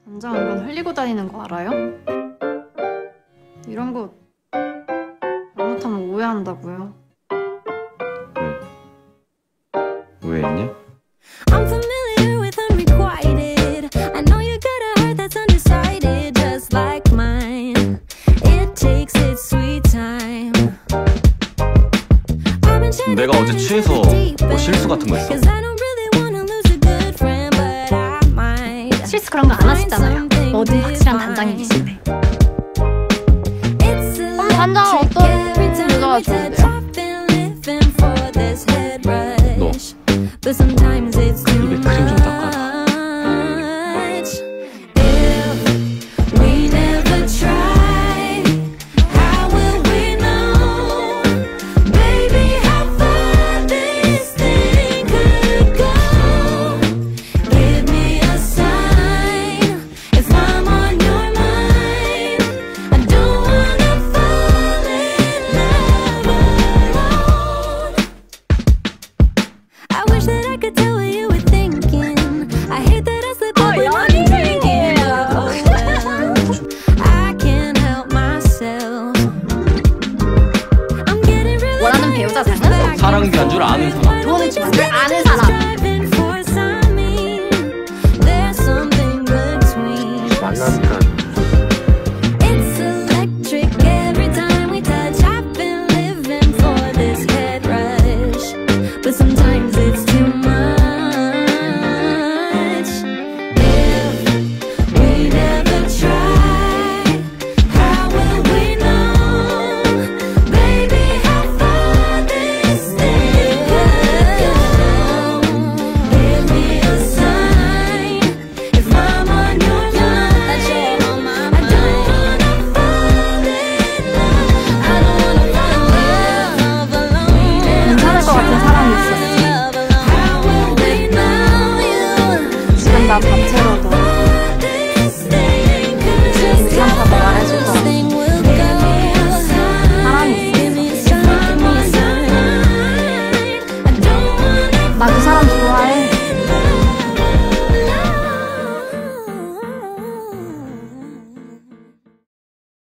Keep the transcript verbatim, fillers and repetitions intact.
단장한 건 흘리고 다니는 거 알아요? 이런 거 잘못하면 오해한다고요. 왜? 오해했냐? I'm familiar with unrequited. I know you got a heart that's undecided, just like mine. It takes its sweet time. 내가 어제 취해서 뭐 실수 같은 거 했어? 실수 그런 거 안 하시잖아요. 뭐든 확실한 단장이 계신데. 그럼 단장은 어떤 여자가 좋은데요? 너 입에 크림 좀 닦아라. 원하는 배우자상은? 사랑비 한 줄 아는 사람. 돈을 주면 늘 아는 사람. 만나니까 나 밤새로도 괜찮다고 말해줘서 사람이 있어. 나 그 사람 좋아.